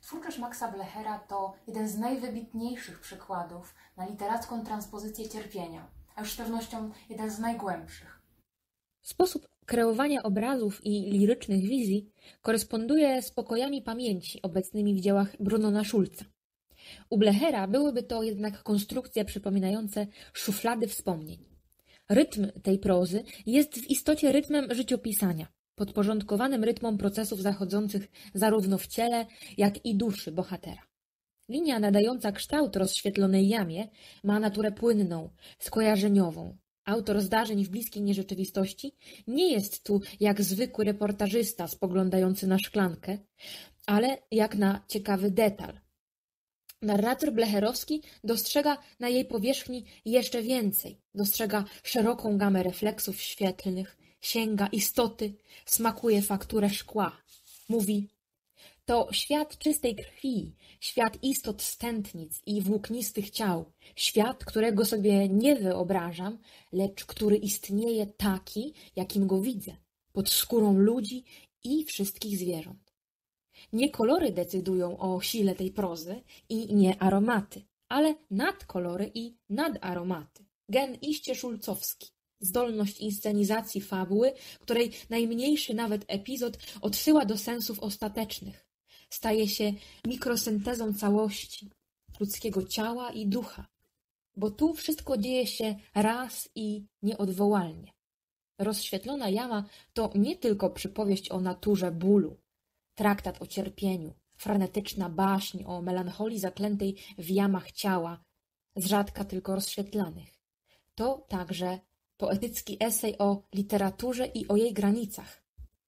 Twórczość Maxa Blechera to jeden z najwybitniejszych przykładów na literacką transpozycję cierpienia, a już z pewnością jeden z najgłębszych. Sposób kreowania obrazów i lirycznych wizji koresponduje z pokojami pamięci obecnymi w dziełach Brunona Schulza. U Blechera byłyby to jednak konstrukcje przypominające szuflady wspomnień. Rytm tej prozy jest w istocie rytmem życiopisania, podporządkowanym rytmom procesów zachodzących zarówno w ciele, jak i duszy bohatera. Linia nadająca kształt rozświetlonej jamie ma naturę płynną, skojarzeniową. Autor zdarzeń w bliskiej nierzeczywistości nie jest tu jak zwykły reportażysta spoglądający na szklankę, ale jak na ciekawy detal. Narrator blecherowski dostrzega na jej powierzchni jeszcze więcej, dostrzega szeroką gamę refleksów świetlnych, sięga istoty, smakuje fakturę szkła. Mówi: to świat czystej krwi, świat istot z tętnic i włóknistych ciał, świat, którego sobie nie wyobrażam, lecz który istnieje taki, jakim go widzę, pod skórą ludzi i wszystkich zwierząt. Nie kolory decydują o sile tej prozy i nie aromaty, ale nadkolory i nadaromaty. Gen iście szulcowski. Zdolność inscenizacji fabuły, której najmniejszy nawet epizod odsyła do sensów ostatecznych. Staje się mikrosyntezą całości, ludzkiego ciała i ducha, bo tu wszystko dzieje się raz i nieodwołalnie. Rozświetlona jama to nie tylko przypowieść o naturze bólu, traktat o cierpieniu, frenetyczna baśń o melancholii zaklętej w jamach ciała, zrzadka tylko rozświetlanych. To także poetycki esej o literaturze i o jej granicach.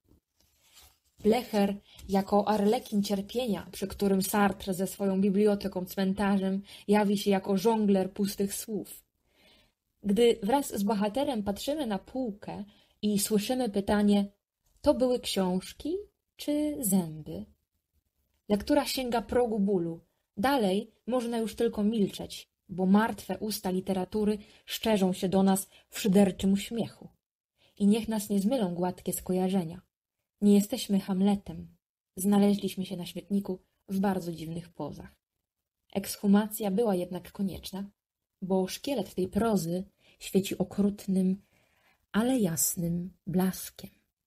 Blecher jako arlekin cierpienia, przy którym Sartre ze swoją biblioteką cmentarzem jawi się jako żongler pustych słów. Gdy wraz z bohaterem patrzymy na półkę i słyszymy pytanie: to były książki czy zęby? Lektura sięga progu bólu. Dalej można już tylko milczeć, bo martwe usta literatury szczerzą się do nas w szyderczym uśmiechu. I niech nas nie zmylą gładkie skojarzenia. Nie jesteśmy Hamletem. Znaleźliśmy się na śmietniku w bardzo dziwnych pozach. Ekshumacja była jednak konieczna, bo szkielet tej prozy świeci okrutnym, ale jasnym blaskiem.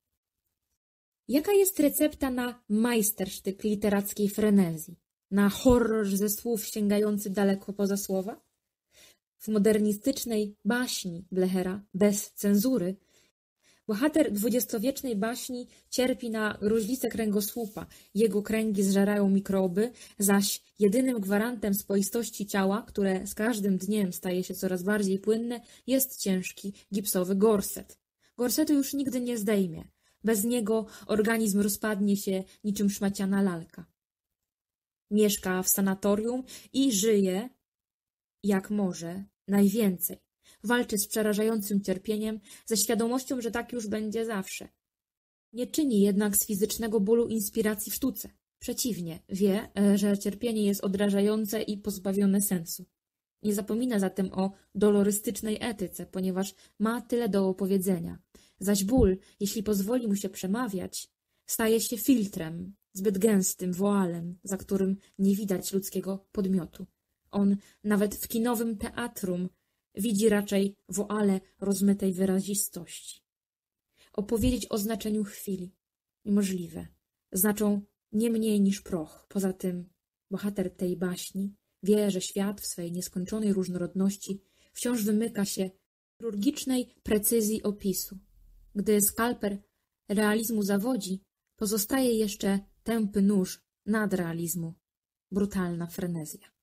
Jaka jest recepta na majstersztyk literackiej frenezji, na horror ze słów sięgający daleko poza słowa? W modernistycznej baśni Blechera, bez cenzury, bohater dwudziestowiecznej baśni cierpi na gruźlicę kręgosłupa, jego kręgi zżerają mikroby, zaś jedynym gwarantem spoistości ciała, które z każdym dniem staje się coraz bardziej płynne, jest ciężki, gipsowy gorset. Gorsetu już nigdy nie zdejmie. Bez niego organizm rozpadnie się niczym szmaciana lalka. Mieszka w sanatorium i żyje, jak może, najwięcej. Walczy z przerażającym cierpieniem, ze świadomością, że tak już będzie zawsze. Nie czyni jednak z fizycznego bólu inspiracji w sztuce. Przeciwnie, wie, że cierpienie jest odrażające i pozbawione sensu. Nie zapomina zatem o dolorystycznej etyce, ponieważ ma tyle do opowiedzenia. Zaś ból, jeśli pozwoli mu się przemawiać, staje się filtrem, zbyt gęstym woalem, za którym nie widać ludzkiego podmiotu. On nawet w kinowym teatrum widzi raczej woale rozmytej wyrazistości. Opowiedzieć o znaczeniu chwili niemożliwe. Znaczą nie mniej niż proch. Poza tym bohater tej baśni wie, że świat w swej nieskończonej różnorodności wciąż wymyka się chirurgicznej precyzji opisu. Gdy skalper realizmu zawodzi, pozostaje jeszcze tępy nóż nadrealizmu, brutalna frenezja.